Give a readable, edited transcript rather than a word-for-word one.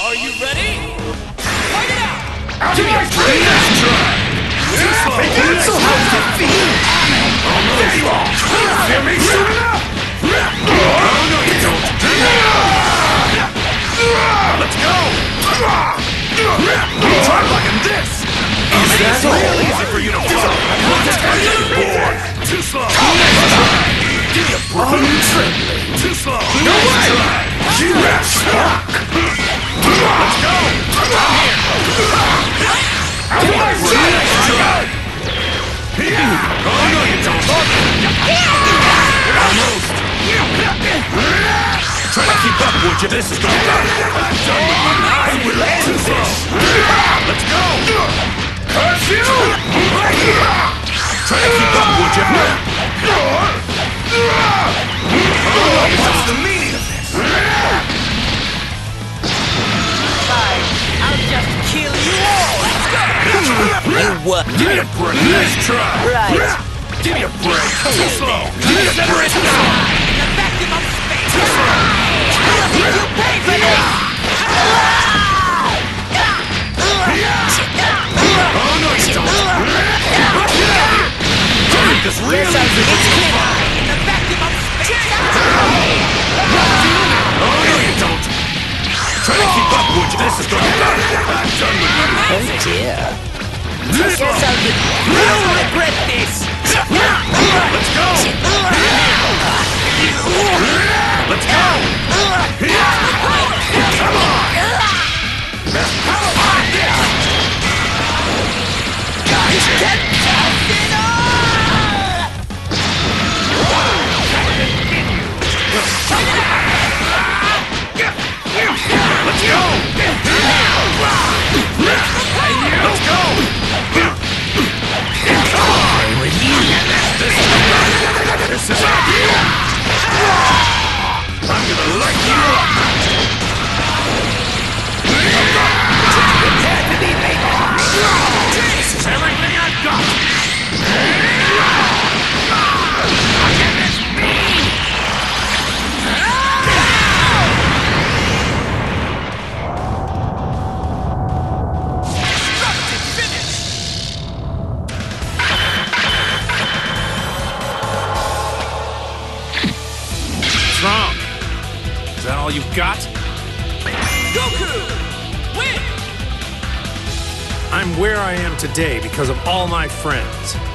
Are you ready? Fight it out! Give me a break! Let's try! So how does it feel? There you are! Hear me soon enough? Oh, no you don't! Let's go! Try blocking this! Is that real easy for you to follow? Bored! Too slow! Give me a break! Too slow! No way! Shock! Let's go! I'm here! Oh no you don't! Almost! Try to keep up, would you? This is gonna be I will end this! Let's go! Curse you! Try to keep up, would you? What's the meaning of this? Fine, I'll just kill you all! Let's go! You what? Give me a break! Let's try! Right. Give me a break! Too slow! Give me a break! In the vacuum of space! You pay for this! Oh no you don't! This really In the vacuum of space! Oh no you don't! Try to keep up, would you? This is gonna be I'm done with you! Oh dear. Guess I'll regret this! Let's go! Let's go! Come on! Guys, get it on! Let's go! Let's go! This is I'm gonna light you up! Prepare to be made! This is everything I've got! Wrong. Is that all you've got? Goku! Win! I'm where I am today because of all my friends.